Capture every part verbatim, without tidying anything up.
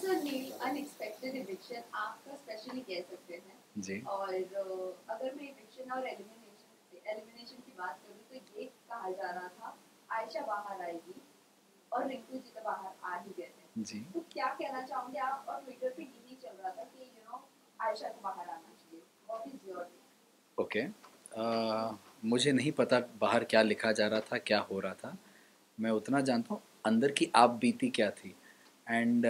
सो Neel unexpected eviction आपका specially कह सकते हैं जी। और uh, अगर मैं इविक्शन और एलिमिनेशन एलिमिनेशन की बात करूं तो ये कहा जा रहा था आयशा बाहर आएगी और रिंकू जी तो बाहर आ ही गए थे। जी। तो क्या कहना चाहोगे आप? और ट्विटर पे यही चल रहा था कि यू नो आयशा को बाहर आना चाहिए। What is your take? Okay. मुझे नहीं पता बाहर क्या लिखा जा रहा था, क्या हो रहा था। मैं उतना जानता हूँ अंदर की आप बीती क्या थी। एंड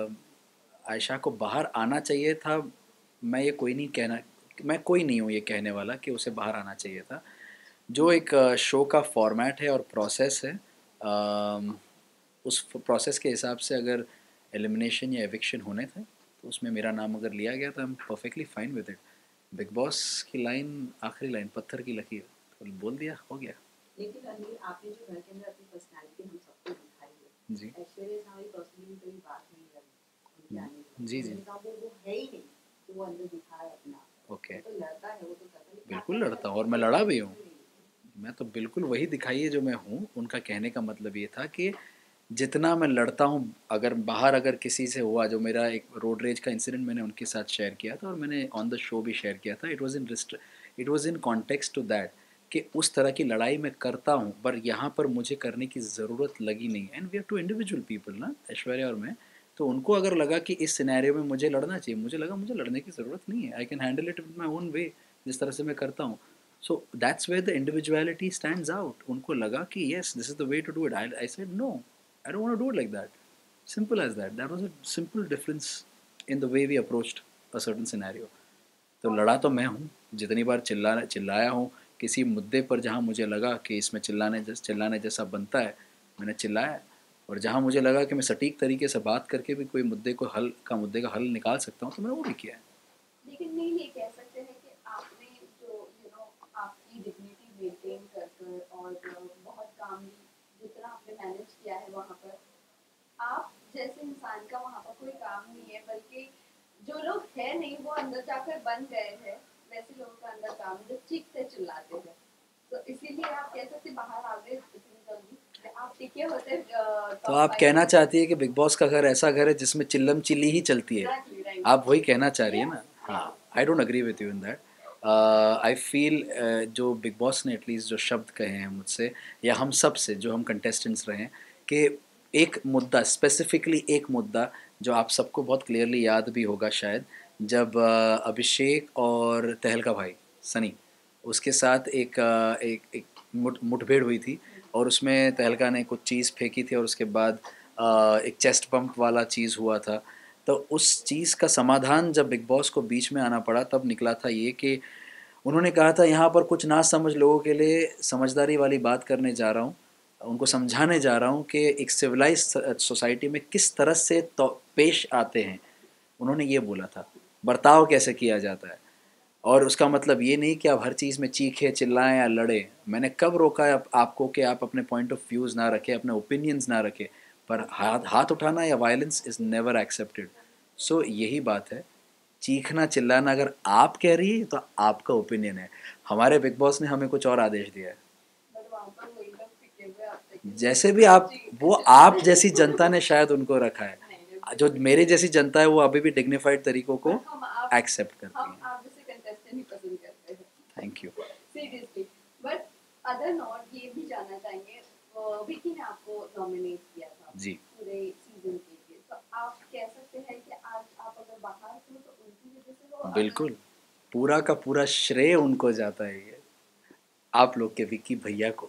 आयशा को बाहर आना चाहिए था। मैं ये कोई नहीं कहना, मैं कोई नहीं हूँ ये कहने वाला कि उसे बाहर आना चाहिए था। जो एक शो का फॉर्मेट है और प्रोसेस है, अम, उस प्रोसेस के हिसाब से अगर एलिमिनेशन या एविक्शन होने थे तो उसमें मेरा नाम अगर लिया गया तो I am perfectly fine with it. Bigg Boss की लाइन, आखिरी लाइन पत्थर की लकीर, तो बोल दिया, हो गया। लेकिन अनिल, आपने जो घर के अंदर अपनी पर्सनालिटी हम सबको दिखाई है, जी ऐश्वर्या से हमारी पर्सनली कोई बात नहीं लगी उनके आने की। जी जी। उन्होंने कहा वो वो है ही नहीं, तो वो अंदर दिखा है अपना। ओके। वो तो लड़ता है, वो तो करता है। बिल्कुल लड़ता हूँ और मैं लड़ा भी हूँ। मैं तो बिल्कुल वही दिखाई है जो मैं हूँ। उनका कहने का मतलब ये था कि जितना मैं लड़ता हूँ, अगर बाहर अगर किसी से हुआ, जो मेरा एक रोड रेज का इंसिडेंट मैंने उनके साथ शेयर किया था और मैंने ऑन द शो भी शेयर किया था, it was in it was in context to that कि उस तरह की लड़ाई मैं करता हूँ पर यहाँ पर मुझे करने की ज़रूरत लगी नहीं। And we are two individual people ना, ऐश्वर्या और मैं। तो उनको अगर लगा कि इस सिनेरियो में मुझे लड़ना चाहिए, मुझे लगा मुझे लड़ने की ज़रूरत नहीं है। I can handle it with my own way, जिस तरह से मैं करता हूँ। So that's where the individuality stands out. उनको लगा कि yes this is the way to do it. I I said no, I don't want to do it like that. Simple as that. That was a simple difference in the way we approached a certain scenario. तो लड़ा तो मैं हूँ, जितनी बार चिल्ला चिल्लाया हूँ किसी मुद्दे पर जहाँ मुझे लगा कि इसमें चिल्लाने जैस चिल्लाने जैसा बनता है, मैंने चिल्लाया। और जहाँ मुझे लगा कि मैं सटीक तरीके से बात करके भी कोई मुद्दे को हल का मुद्दे का हल निकाल सकता हूँ, तो मैंने वो भी किया है। लेकिन नहीं ये कह सकते हैं कि आपने जो यू नो आपकी डिग्निटी मेंटेन कर कर और बहुत कामली जितना आपने मैनेज किया है वहाँ पर, आप जैसे इंसान का वहाँ पर कोई काम नहीं है, बल्कि जो लोग है नहीं वो अंदर जाकर बन गए हैं, वैसे लोगों का अंदर काम जो चीखते चिल्लाते हैं। तो इसीलिए आप कह सकते बाहर आ गए इतनी जल्दी। आप टिके होते तो टॉप आप फाइव कहना में। चाहती है कि बिग बॉस का घर ऐसा घर है जिसमें चिल्लम चिल्ली ही चलती है, एग्जैक्टली राइट। आप वही कहना चाह रही है ना? Yes, हाँ, yes. I don't agree with you in that. I feel जो बिग बॉस ने एटलीस्ट जो शब्द कहे हैं मुझसे या हम सब से, जो हम कंटेस्टेंट्स रहे हैं, कि एक मुद्दा स्पेसिफिकली, एक मुद्दा जो आप सबको बहुत क्लियरली याद भी होगा शायद, जब uh, अभिषेक और तहलका भाई सनी उसके साथ एक uh, एक एक मुठ मुठभेड़ हुई थी और उसमें तहलका ने कुछ चीज़ फेंकी थी और उसके बाद uh, एक चेस्ट पंप वाला चीज़ हुआ था। तो उस चीज़ का समाधान जब बिग बॉस को बीच में आना पड़ा तब निकला था ये कि उन्होंने कहा था यहाँ पर कुछ ना समझ लोगों के लिए समझदारी वाली बात करने जा रहा हूँ, उनको समझाने जा रहा हूँ कि एक सिविलाइज सोसाइटी में किस तरह से तो पेश आते हैं। उन्होंने ये बोला था, बर्ताव कैसे किया जाता है। और उसका मतलब ये नहीं कि आप हर चीज़ में चीखें चिल्लाएं या लड़ें। मैंने कब रोका है आप, आपको कि आप अपने पॉइंट ऑफ व्यूज़ ना रखें, अपने ओपिनियंस ना रखें, पर हाथ हाथ उठाना या violence is never accepted. So यही बात है, चीखना चिल्लाना अगर आप कह रही है तो आपका ओपिनियन है। हमारे बिग बॉस ने हमें कुछ और आदेश दिया है। बट वहाँ पर वही लोग टिके हुए अब तक। जैसे भी आप, वो आप जैसी जनता ने शायद उनको रखा है, जो मेरे जैसी जनता है वो अभी भी डिग्निफाइड तरीकों को एक्सेप्ट करती हम है। आप जैसे कंटेस्टेंट ही पसंद करते हैं। Thank you. Seriously. But other note ये भी जानना चाहेंगे, विकी ने आपको नॉमिनेट किया था जी। पूरे सीजन के लिए, तो आप कह सकते हैं कि आज आप अगर बाहर थे तो उनकी वजह से वो बिल्कुल, पूरा का पूरा श्रेय उनको जाता है ये, आप लोग के विकी भैया को।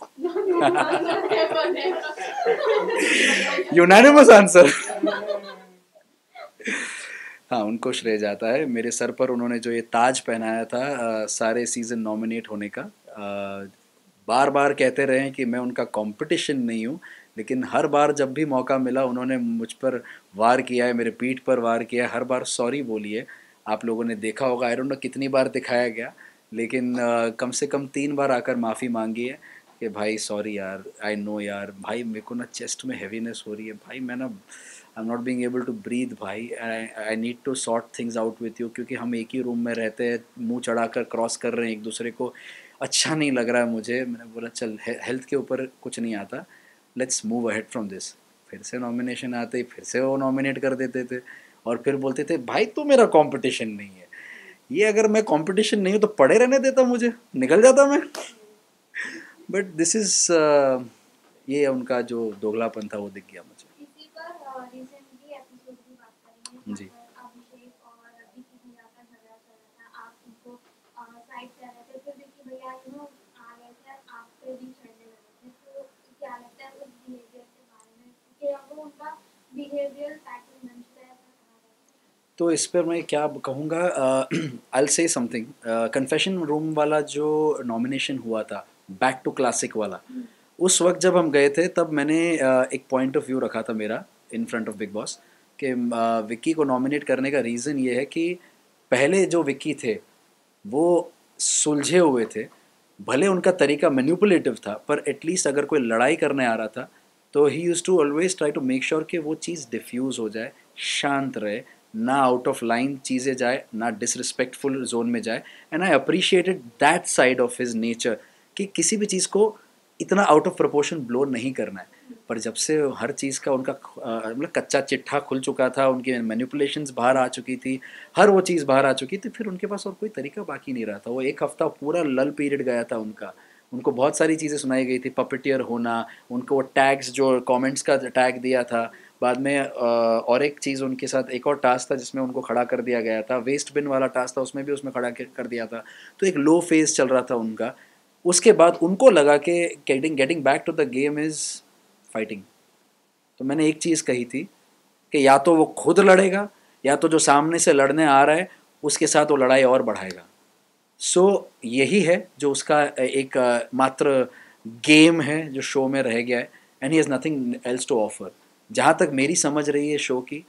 Unanimous answer. हाँ, उनको श्रेय जाता है। मेरे सर पर उन्होंने जो ये ताज पहनाया था आ, सारे सीज़न नॉमिनेट होने का, आ, बार बार कहते रहे कि मैं उनका कंपटीशन नहीं हूँ, लेकिन हर बार जब भी मौका मिला उन्होंने मुझ पर वार किया है, मेरे पीठ पर वार किया है, हर बार सॉरी बोली है। आप लोगों ने देखा होगा, आई डोंट नो कितनी बार दिखाया गया, लेकिन आ, कम से कम तीन बार आकर माफ़ी मांगी है कि भाई सॉरी यार, आई नो यार, भाई मेरे को ना चेस्ट में हैवीनेस हो रही है, भाई मैं ना I am not being able to breathe, भाई I need to sort things out with you, क्योंकि हम एक ही रूम में रहते हैं, मुंह चढ़ाकर क्रॉस कर रहे हैं एक दूसरे को, अच्छा नहीं लग रहा है मुझे। मैंने बोला चल, हेल्थ के ऊपर कुछ नहीं आता, let's move ahead from this. फिर से नॉमिनेशन आते ही फिर से वो नॉमिनेट कर देते थे और फिर बोलते थे भाई तू मेरा कंपटीशन नहीं है, ये अगर मैं कंपटीशन नहीं हूँ तो पड़े रहने देता, मुझे निकल जाता मैं। बट दिस इज ये उनका जो दोगलापन था वो दिख गया मुझे। इसी पर रिसेंटली एपिसोड की बात करेंगे जी। जहाँ पर अभिषेक और विकी भैया का झगड़ा चल रहा था, आप उनको साइड कर रहे थे, फिर विकी भैया यू नो आ गए थे आप पे भी चढ़ने लगे थे, तो क्या लगता है उस बिहेवियर के बारे में कि वो उनका बिहेवियर पैटर्न बन चुका है ऐसा कहा जाता है? तो इस पर मैं क्या कहूँगा, I will say something. Confession room वाला जो नॉमिनेशन हुआ था, बैक टू क्लासिक वाला, उस वक्त जब हम गए थे तब मैंने uh, एक पॉइंट ऑफ व्यू रखा था मेरा in front of Bigg Boss कि uh, विक्की को नॉमिनेट करने का रीज़न ये है कि पहले जो विक्की थे वो सुलझे हुए थे, भले उनका तरीका मैनिपुलेटिव था पर एटलीस्ट अगर कोई लड़ाई करने आ रहा था तो he used to always try to make sure कि वो चीज़ डिफ्यूज़ हो जाए, शांत रहे, ना आउट ऑफ लाइन चीज़ें जाए, ना डिसरिस्पेक्टफुल जोन में जाए। And I appreciated that side of his nature कि किसी भी चीज़ को इतना आउट ऑफ प्रोपोर्शन ब्लो नहीं करना है। पर जब से हर चीज़ का उनका मतलब कच्चा चिट्ठा खुल चुका था, उनकी मैनिपुलेशंस बाहर आ चुकी थी, हर वो चीज़ बाहर आ चुकी थी, फिर उनके पास और कोई तरीका बाकी नहीं रहा था। वो एक हफ्ता पूरा लल पीरियड गया था उनका, उनको बहुत सारी चीज़ें सुनाई गई थी, पपेटियर होना, उनको वो टैग्स जो कमेंट्स का टैग दिया था, बाद में और एक चीज़ उनके साथ एक और टास्क था जिसमें उनको खड़ा कर दिया गया था, वेस्ट बिन वाला टास्क था, उसमें भी उसमें खड़ा कर दिया था। तो एक लो फेज चल रहा था उनका। उसके बाद उनको लगा कि getting getting back to the game is fighting. तो मैंने एक चीज़ कही थी कि या तो वो खुद लड़ेगा या तो जो सामने से लड़ने आ रहा है उसके साथ वो लड़ाई और बढ़ाएगा। सो so, यही है जो उसका एक मात्र गेम है जो शो में रह गया है, and he has nothing else to offer. जहाँ तक मेरी समझ रही है शो की,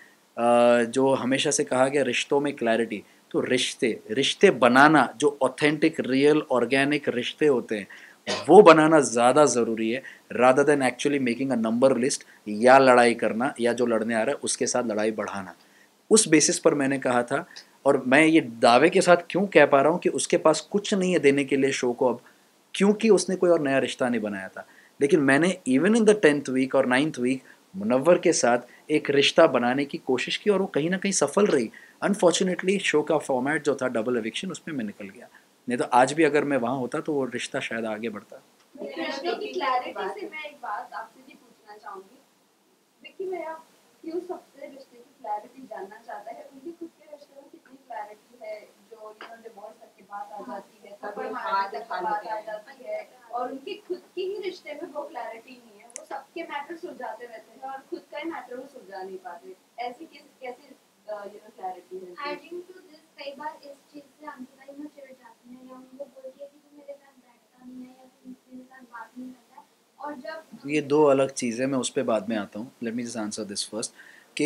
जो हमेशा से कहा गया रिश्तों में क्लैरिटी, तो रिश्ते रिश्ते बनाना जो ऑथेंटिक रियल ऑर्गेनिक रिश्ते होते हैं वो बनाना ज़्यादा ज़रूरी है rather than actually making a number list या लड़ाई करना या जो लड़ने आ रहा है उसके साथ लड़ाई बढ़ाना। उस बेसिस पर मैंने कहा था, और मैं ये दावे के साथ क्यों कह पा रहा हूँ कि उसके पास कुछ नहीं है देने के लिए शो को अब, क्योंकि उसने कोई और नया रिश्ता नहीं बनाया था। लेकिन मैंने even in the tenth week और नाइन्थ वीक मुनव्वर के साथ एक रिश्ता बनाने की कोशिश की और वो कहीं ना कहीं सफल रही। अनफॉर्चुनेटली शो का फॉर्मेट जो था डबल एविक्शन, उसमें मैं निकल गया, नहीं तो आज भी अगर मैं वहाँ होता तो वो रिश्ता शायद आगे बढ़ता। रिश्ते की क्लैरिटी से मैं एक बात आपसे भी पूछना चाहूंगी, विक्की भैया क्यों सबसे रिश्ते की क्लैरिटी जानना चाहता है? उनके खुद के रिश्ते में कितनी क्लैरिटी है जो यू नो डिवोर्स तक की बात आ जाती है, थप्पड़ मारने तक की बात आ जाती है, और उनके खुद के ही रिश्ते में वो क्लैरिटी नहीं है। वो सबके मैटर सुलझाते रहते हैं और खुद का ही मैटर वो सुलझा नहीं पाते। ऐसी किस कैसी यू नो क्लैरिटी है? एडिंग टू दिस, कई बार इस चीज से अंकिता यू नो चिढ़ जाती है या उनको बोलती है कि तू मेरे साथ बैठता नहीं है या तू मेरे साथ बात नहीं करता है। और जब ये दो अलग चीज़ें, मैं उस पर बाद में आता हूँ, let me just answer this first कि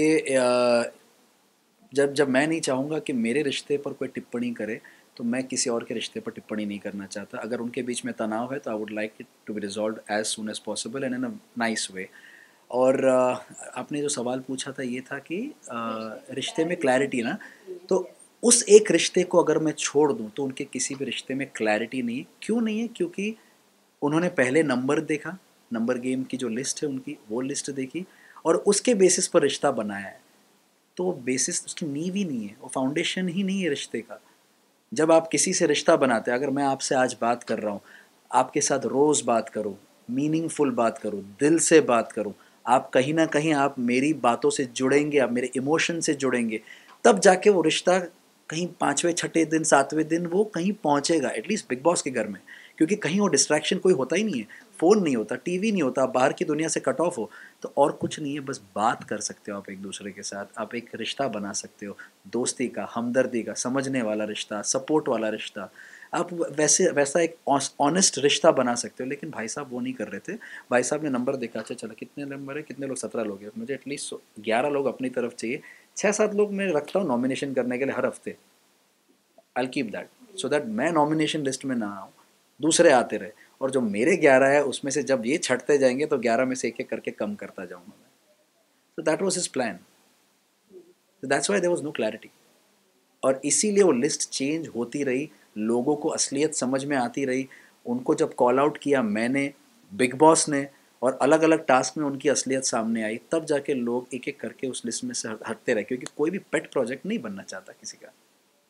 जब जब मैं नहीं चाहूँगा कि मेरे रिश्ते पर कोई टिप्पणी करे तो मैं किसी और के रिश्ते पर टिप्पणी नहीं करना चाहता। अगर उनके बीच में तनाव है तो I would like it to be resolve as soon as possible and in a nice way. और uh, आपने जो सवाल पूछा था ये था कि uh, रिश्ते में क्लैरिटी ना, तो उस एक रिश्ते को अगर मैं छोड़ दूं तो उनके किसी भी रिश्ते में क्लैरिटी नहीं है। क्यों नहीं है? क्योंकि उन्होंने पहले नंबर देखा, नंबर गेम की जो लिस्ट है उनकी वो लिस्ट देखी और उसके बेसिस पर रिश्ता बनाया है। तो वो बेसिस, उसकी नींव ही नहीं है, वो फाउंडेशन ही नहीं है रिश्ते का। जब आप किसी से रिश्ता बनाते हैं, अगर मैं आपसे आज बात कर रहा हूँ, आपके साथ रोज़ बात करूँ, मीनिंगफुल बात करूँ, दिल से बात करूँ, आप कहीं ना कहीं आप मेरी बातों से जुड़ेंगे, आप मेरे इमोशन से जुड़ेंगे, तब जाके वो रिश्ता कहीं पाँचवें छठे दिन सातवें दिन वो कहीं पहुँचेगा, एटलीस्ट बिग बॉस के घर में। क्योंकि कहीं वो डिस्ट्रैक्शन कोई होता ही नहीं है, फ़ोन नहीं होता, टीवी नहीं होता, बाहर की दुनिया से कट ऑफ हो, तो और कुछ नहीं है, बस बात कर सकते हो आप एक दूसरे के साथ, आप एक रिश्ता बना सकते हो, दोस्ती का, हमदर्दी का, समझने वाला रिश्ता, सपोर्ट वाला रिश्ता, आप वैसे वैसा एक ऑनेस्ट रिश्ता बना सकते हो। लेकिन भाई साहब वो नहीं कर रहे थे। भाई साहब ने नंबर देखा, अच्छा चलो कितने नंबर है, कितने लोग, सत्रह लोग हैं, मुझे एटलीस्ट ग्यारह लोग अपनी तरफ चाहिए, छः सात लोग मैं रखता हूँ नॉमिनेशन करने के लिए हर हफ्ते। I will keep that so that मैं नॉमिनेशन लिस्ट में ना आऊँ, दूसरे आते रहे, और जो मेरे ग्यारह है उसमें से जब ये छटते जाएंगे तो ग्यारह में से एक एक करके कम करता जाऊँगा मैं। तो that was his plan, that's why there was no clarity. और इसीलिए वो लिस्ट चेंज होती रही, लोगों को असलियत समझ में आती रही। उनको जब कॉल आउट किया मैंने, बिग बॉस ने, और अलग अलग टास्क में उनकी असलियत सामने आई, तब जाके लोग एक एक करके उस लिस्ट में से हटते रहे, क्योंकि कोई भी पेट प्रोजेक्ट नहीं बनना चाहता किसी का।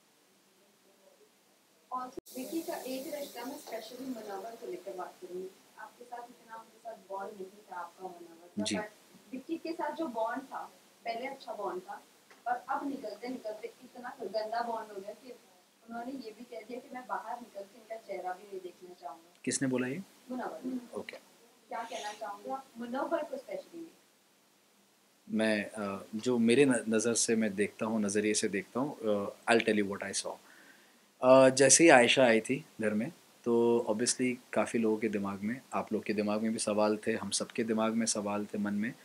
और विकी का एक रिश्ता में स्पेशली मुनव्वर को लेकर बात करूंगी। आपके साथ इतना उनके साथ बॉन्ड नहीं था आपका मुनव्वर जी। का, बट विकी के साथ जो बॉन्ड था पहले अच्छा बॉन्ड था, और अब निकलते निकलते इतना गंदा बॉन्ड हो गया कि उन्होंने ये भी कह दिया कि मैं बाहर निकल के इनका चेहरा भी नहीं देखना चाहूंगा। किसने बोला ये? मुनव्वर। ओके। क्या कहना चाहूंगे आप मुनव्वर को स्पेशली? मैं अ, जो मेरे न- नज़र से मैं देखता हूँ, नज़रिए से देखता हूँ, I tell you what I saw. जैसे ही आयशा आई थी घर में, तो ऑब्वियसली काफ़ी लोगों के दिमाग में, आप लोग के दिमाग में भी सवाल थे, हम सबके दिमाग में सवाल थे मन में,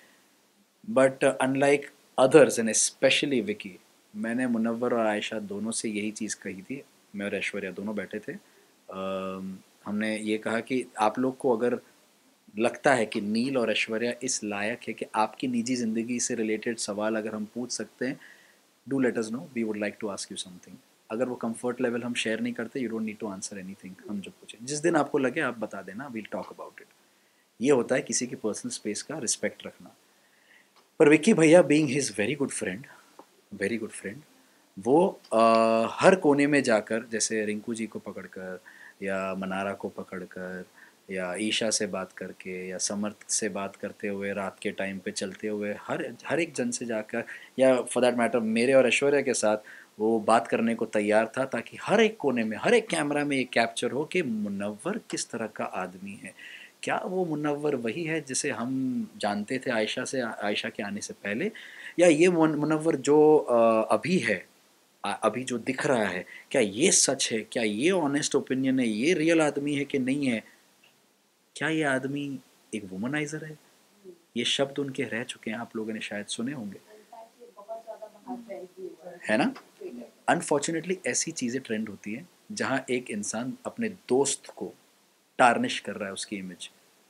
but unlike others and specially Vicky, मैंने मुनव्वर और आयशा दोनों से यही चीज़ कही थी। मैं और ऐश्वर्या दोनों बैठे थे, अम, हमने ये कहा कि आप लोग को अगर लगता है कि नील और ऐश्वर्या इस लायक है कि आपकी निजी ज़िंदगी से रिलेटेड सवाल अगर हम पूछ सकते हैं, do let us know, we would like to ask you something. अगर वो कंफर्ट लेवल हम शेयर नहीं करते, you don't need to answer anything. हम जो पूछे, जिस दिन आपको लगे आप बता देना, वील टॉक अबाउट इट। ये होता है किसी की पर्सनल स्पेस का रिस्पेक्ट रखना। पर विक्की भैया being his very good friend, very good friend, वो आ, हर कोने में जाकर, जैसे रिंकू जी को पकड़कर या मनारा को पकड़कर या ईशा से बात करके या समर्थ से बात करते हुए, रात के टाइम पे चलते हुए हर हर एक जन से जाकर, या फॉर दैट मैटर मेरे और ऐश्वर्या के साथ वो बात करने को तैयार था, ताकि हर एक कोने में, हर एक कैमरा में ये कैप्चर हो कि मुनव्वर किस तरह का आदमी है। क्या वो मुनव्वर वही है जिसे हम जानते थे आयशा से, आयशा के आने से पहले, या ये मुन- मुनव्वर जो अ, अभी है, आ- अभी जो दिख रहा है, क्या ये सच है, क्या ये ऑनेस्ट ओपिनियन है, ये रियल आदमी है कि नहीं है? क्या ये आदमी एक वुमनाइजर है? ये शब्द उनके रह चुके हैं, आप लोगों ने शायद सुने होंगे, इनफैक्ट ये बहुत ज्यादा बाहर ट्रेंड भी हुआ है है ना? ट्विटर। अनफॉर्चुनेटली ऐसी चीज़ें ट्रेंड होती हैं जहाँ एक इंसान अपने दोस्त को टार्निश कर रहा है, उसकी इमेज।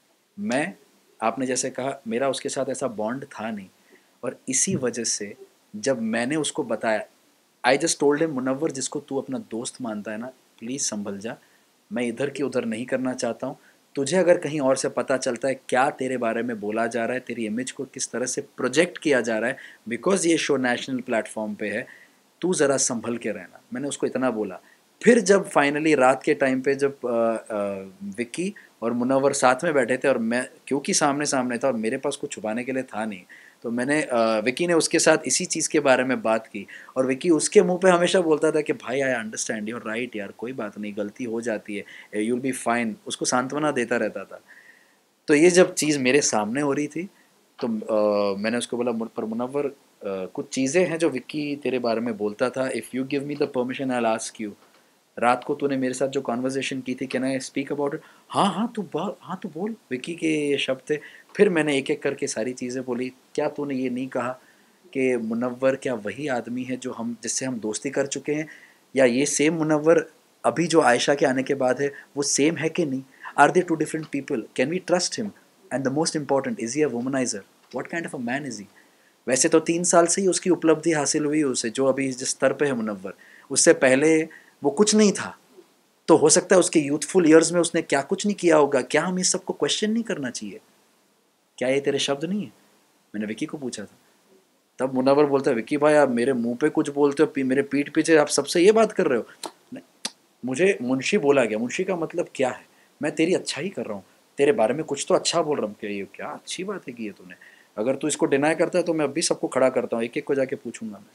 मैं, आपने जैसे कहा, मेरा उसके साथ ऐसा बॉन्ड था नहीं, और इसी वजह से जब मैंने उसको बताया, I just told him, Munawar जिसको तू अपना दोस्त मानता है ना, प्लीज़ संभल जा, मैं इधर की उधर नहीं करना चाहता हूँ। तुझे अगर कहीं और से पता चलता है क्या तेरे बारे में बोला जा रहा है, तेरी इमेज को किस तरह से प्रोजेक्ट किया जा रहा है, बिकॉज ये शो नेशनल प्लेटफॉर्म पे है, तू ज़रा संभल के रहना। मैंने उसको इतना बोला। फिर जब फाइनली रात के टाइम पे जब आ, आ, विक्की और मुनव्वर साथ में बैठे थे, और मैं क्योंकि सामने सामने था और मेरे पास कुछ छुपाने के लिए था नहीं, तो मैंने आ, विक्की ने उसके साथ इसी चीज़ के बारे में बात की, और विक्की उसके मुंह पे हमेशा बोलता था कि भाई I understand, you are right यार, कोई बात नहीं, गलती हो जाती है, यू विल बी फाइन, उसको सांत्वना देता रहता था। तो ये जब चीज़ मेरे सामने हो रही थी, तो आ, मैंने उसको बोला, "मुन- पर मुनव्वर, आ, कुछ चीज़ें हैं जो विक्की तेरे बारे में बोलता था, if you give me the permission I will ask you. रात को तूने मेरे साथ जो कॉन्वर्जेशन की थी, can I speak about it?" हाँ हाँ तू बोल, हाँ तू बोल, विक्की के ये शब्द थे। फिर मैंने एक एक करके सारी चीज़ें बोली। क्या तूने ये नहीं कहा कि मुनव्वर क्या वही आदमी है जो हम, जिससे हम दोस्ती कर चुके हैं, या ये सेम मुनव्वर अभी जो आयशा के आने के बाद है वो सेम है कि नहीं? Are they two different people? Can we trust him? And the most important, is he a womaniser? What kind of a man is he? वैसे तो तीन साल से ही उसकी उपलब्धि हासिल हुई उसे, जो अभी जिस स्तर पे है मुनव्वर, उससे पहले वो कुछ नहीं था। तो हो सकता है उसके यूथफुल ईयर्स में उसने क्या कुछ नहीं किया होगा। क्या हम इस सबको क्वेश्चन नहीं करना चाहिए? क्या ये तेरे शब्द नहीं है? मैंने विकी को पूछा था। तब मुनव्वर बोलता है, विकी भाई आप मेरे मुंह पे कुछ बोलते हो, मेरे पीठ पीछे आप सबसे ये बात कर रहे हो। नहीं, मुझे मुंशी बोला गया। मुंशी का मतलब क्या है? मैं तेरी अच्छा ही कर रहा हूँ, तेरे बारे में कुछ तो अच्छा बोल रहा हूँ। क्या ये क्या अच्छी बात है कि ये तूने, अगर तू इसको डिनाई करता है तो मैं अभी सबको खड़ा करता हूँ, एक एक को जाके पूछूंगा मैं।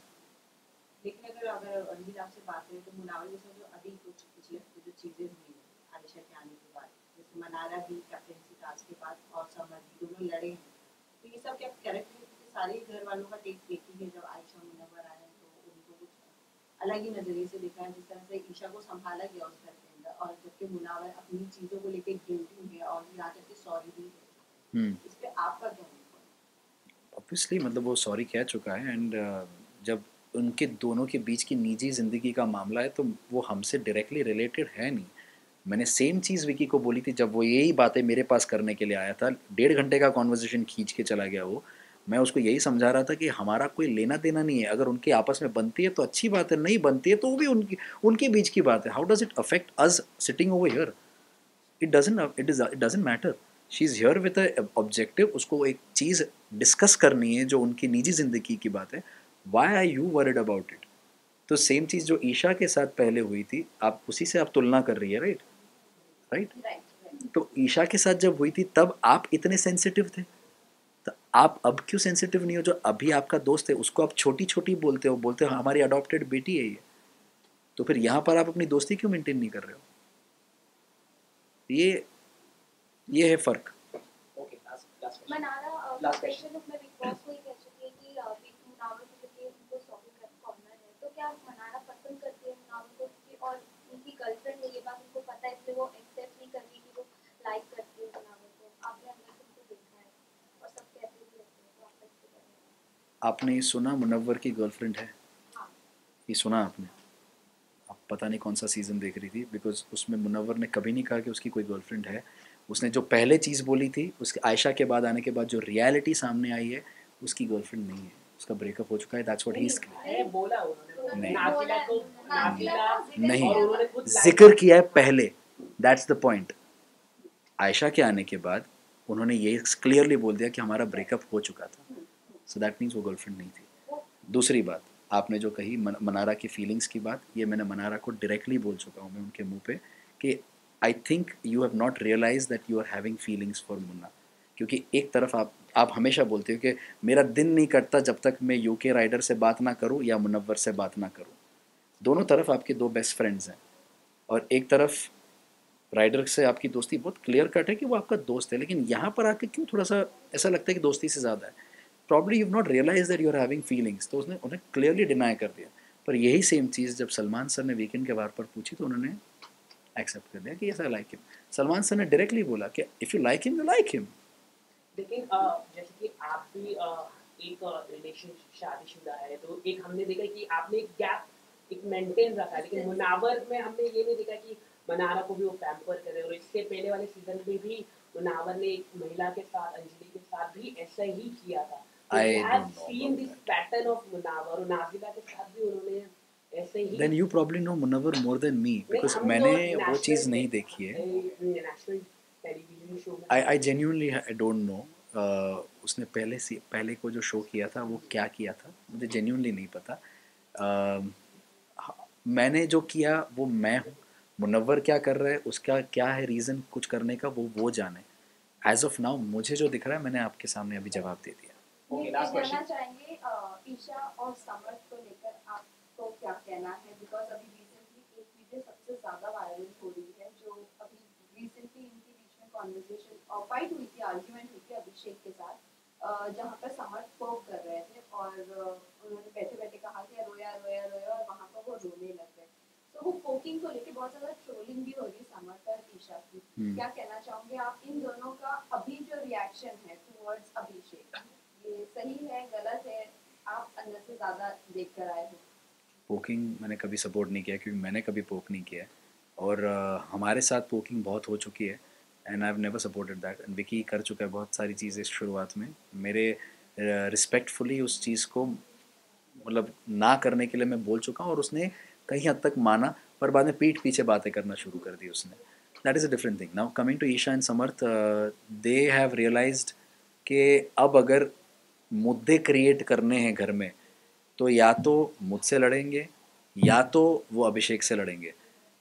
लेकिन अगर अगर अनिल आपसे बात करें तो मुनावर जैसे जो अभी कुछ पिछले हफ्ते जो चीज़ें हुई हैं आयशा के आने के बाद, जैसे मनारा भी कैप्टनसी टास्क के बाद और समर भी दोनों लड़े हैं, तो ये सब क्या कैरेक्टर के सारे घर वालों का टेक एक ही है? जब आयशा मुनव्वर आए हैं तो उनको कुछ अलग ही नज़रिए से देखा है, जिस तरह से ईशा को संभाला गया उस घर के अंदर, और जबकि मुनावर अपनी चीज़ों को लेकर गिल्टी है और यहाँ तक कि सॉरी भी है। हम्म इस पर आपका क्या है? ऑब्वियसली मतलब वो सॉरी कह चुका है, एंड जब उनके दोनों के बीच की निजी ज़िंदगी का मामला है तो वो हमसे डायरेक्टली रिलेटेड है नहीं। मैंने सेम चीज़ विकी को बोली थी जब वो यही बातें मेरे पास करने के लिए आया था। डेढ़ घंटे का कॉन्वर्जेशन खींच के चला गया वो। मैं उसको यही समझा रहा था कि हमारा कोई लेना देना नहीं है। अगर उनकी आपस में बनती है तो अच्छी बात है, नहीं बनती है तो वो भी उनकी उनके बीच की बात है। How does it affect us sitting over here? It doesn't it is it doesn't matter. She is here with a objective, उसको एक चीज़ डिस्कस करनी है जो उनकी निजी ज़िंदगी की बात है. Why are you worried about it? तो सेम चीज़ जो ईशा के साथ पहले हुई थी, आप उसी से आप तुलना कर रही है, राइट राइट. Right right. तो ईशा के साथ जब हुई थी तब आप इतने सेंसिटिव थे, तो आप अब क्यों सेंसिटिव नहीं हो? जो अभी आपका दोस्त है उसको आप छोटी छोटी बोलते हो, बोलते हो हमारी अडॉप्टेड बेटी है ये, तो फिर यहाँ पर आप अपनी दोस्ती क्यों मेंटेन नहीं कर रहे हो? ये ये है फ़र्क. Okay, last last question. Mannara Last special book में बिग बॉस को ये कह चुकी है कि अ, बिग मुनावर को क्योंकि उनको सॉफ्ट कॉर्नर है, तो क्या मनारा पसंद करती है मुनावर को क्योंकि और उनकी गर्लफ्रेंड है, ये बात उनको पता है, इसलिए वो एक्सेप्ट नहीं कर रही कि वो लाइक करती है मुनावर को. आपने अंदर से उनको देखा है और सब कहते भी रहते हैं, तो आपका इसके बारे में. आपने ये सुना मुनव्वर की गर्लफ्रेंड है? हाँ. ये सुना आपने? आप पता नहीं कौन सा सीज़न देख रही थी, बिकॉज उसमें मुनव्वर ने कभी नहीं कहा कि उसकी कोई गर्लफ्रेंड है. उसने जो पहले चीज़ बोली थी उसके आयशा के बाद आने के बाद जो रियलिटी सामने आई है, उसकी गर्लफ्रेंड नहीं है, उसका ब्रेकअप हो चुका है. That's what he is. है बोला उन्होंने. नहीं. नाज़िला को नाज़िला नहीं, और उन्होंने खुद like जिक्र किया है पहले. That's the point. आयशा के आने के बाद उन्होंने ये क्लियरली बोल दिया कि हमारा ब्रेकअप हो चुका था. सो दैट मीन्स वो गर्लफ्रेंड नहीं थी. दूसरी बात आपने जो कही मन, मनारा की फीलिंग्स की बात, ये मैंने मनारा को डायरेक्टली बोल चुका हूँ मैं उनके मुंह पे कि I think you have not realise that you are having feelings for Munna. क्योंकि एक तरफ आप आप हमेशा बोलते हो कि मेरा दिन नहीं कटता जब तक मैं यूके राइडर से बात ना करूँ या मुनव्वर से बात ना करूँ. दोनों तरफ आपके दो बेस्ट फ्रेंड्स हैं, और एक तरफ राइडर से आपकी दोस्ती बहुत क्लियर कट है कि वो आपका दोस्त है, लेकिन यहाँ पर आके क्यों थोड़ा सा ऐसा लगता है कि दोस्ती से ज़्यादा है. Probably you not realise that you are having feelings. तो उसने उन्हें क्लियरली डिनाई कर दिया. पर यही सेम चीज़ जब सलमान सर ने वीकेंड के बार पर पूछी तो उन्होंने एक्सेप्ट कर दिया कि ऐसा लाइक हिम. सलमान सर ने डायरेक्टली बोला कि if you like him you like him. लेकिन अ, जैसे कि आप भी अ, एक रिलेशनशिप शादीशुदा है, तो एक हमने देखा कि आपने एक गैप एक मेंटेन रखा है, लेकिन मुनावर में हमने ये नहीं देखा कि मनारा को भी वो पैम्पर करे. और इससे पहले वाले सीजन में भी मुनावर ने एक महिला के साथ, अंजलि के साथ भी ऐसा ही किया था. I We have don't know seen about this that. pattern of Munawar, और नाज़िला के साथ भी उन्होंने ऐसे ही. Then you probably know Munawar more than me, नहीं, बिकॉज हम मैंने तो वो national चीज़ नहीं पे- देखी है. नेशनल टेलीविजन शो में I I genuinely I don't know उसने पहले से पहले को जो शो किया था वो क्या किया था, मुझे जेन्यूनली नहीं पता. uh, मैंने जो किया वो मैं हूँ. मुनव्वर क्या कर रहा है, उसका क्या है रीज़न कुछ करने का, वो वो जाने. एज ऑफ नाउ मुझे जो दिख रहा है मैंने आपके सामने अभी जवाब दे दिया. Okay, ये last जानना question. चाहेंगे अ, ईशा और समर्थ को लेकर आपको क्या कहना है, बिकॉज अभी रिसेंटली एक वीडियो सबसे ज़्यादा वायरल हो रही है जो अभी रिसेंटली इनके बीच में कॉन्वर्जेशन और फाइट हुई थी, आर्ग्यूमेंट हुई थी अभिषेक के साथ, अ, जहाँ पर समर्थ पोक कर रहे थे और अ, उन्होंने बैठे बैठे कहा कि रोया रोया रोया और वहाँ पर वो रोने लग गए. तो वो पोकिंग को लेके बहुत ज़्यादा ट्रोलिंग भी हो रही है समर्थ और ईशा की. हम्म. क्या कहना चाहोगे आप इन दोनों का अभी जो रिएक्शन है टुवर्ड्स अभिषेक, ये सही है गलत है? आप अंदर से ज़्यादा देख कर आए हो. पोकिंग मैंने कभी सपोर्ट नहीं किया, क्योंकि मैंने कभी पोक नहीं किया है, और uh, हमारे साथ पोकिंग बहुत हो चुकी है and I have never supported that. And Vicky कर चुका है बहुत सारी चीज़ें शुरुआत में, मेरे रिस्पेक्टफुली uh, उस चीज़ को मतलब ना करने के लिए मैं बोल चुका हूँ, और उसने कहीं हद तक माना, पर बाद में पीठ पीछे बातें करना शुरू कर दी उसने. That is a different thing. Now coming to Isha and Samarth, they have realised कि अब अगर मुद्दे क्रिएट करने हैं घर में तो या तो मुझसे लड़ेंगे या तो वो अभिषेक से लड़ेंगे.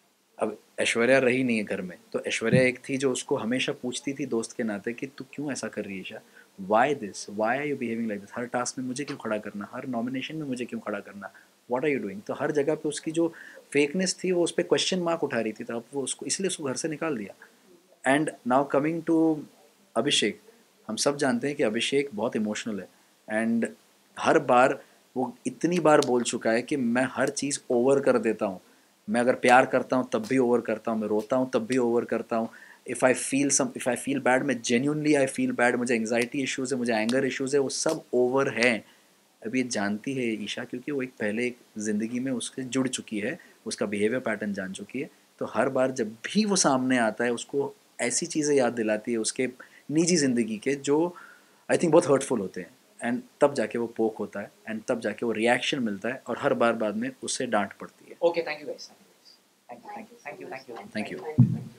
अब ऐश्वर्या रही नहीं है घर में, तो ऐश्वर्या एक थी जो उसको हमेशा पूछती थी दोस्त के नाते कि तू क्यों ऐसा कर रही है Isha, why this, why are you behaving like this, हर टास्क में मुझे क्यों खड़ा करना, हर नॉमिनेशन में मुझे क्यों खड़ा करना, व्हाट आर यू डूइंग. तो हर जगह पे उसकी जो फेकनेस थी वो उस पर क्वेश्चन मार्क उठा रही थी, तो अब वो उसको इसलिए उसको घर से निकाल दिया. And now coming to Abhishek, हम सब जानते हैं कि अभिषेक बहुत इमोशनल है, एंड हर बार वो इतनी बार बोल चुका है कि मैं हर चीज़ ओवर कर देता हूँ. मैं अगर प्यार करता हूँ तब भी ओवर करता हूँ, मैं रोता हूँ तब भी ओवर करता हूँ. If I feel some if I feel bad, मैं जेन्यूनली आई फील बैड, मुझे एंग्जाइटी इश्यूज़ है, मुझे एंगर इश्यूज़ है, वो सब ओवर हैं. अब ये जानती है ईशा, क्योंकि वो एक पहले एक ज़िंदगी में उसके जुड़ चुकी है, उसका बिहेवियर पैटर्न जान चुकी है. तो हर बार जब भी वो सामने आता है उसको ऐसी चीज़ें याद दिलाती है उसके निजी ज़िंदगी के, जो आई थिंक बहुत हर्टफुल होते हैं. एंड तब जाके वो पोक होता है, एंड तब जाके वो रिएक्शन मिलता है, और हर बार बाद में उससे डांट पड़ती है. Okay, thank you guys. Thank you guys. Thank you, thank you, thank you, thank you. Thank you. Thank you.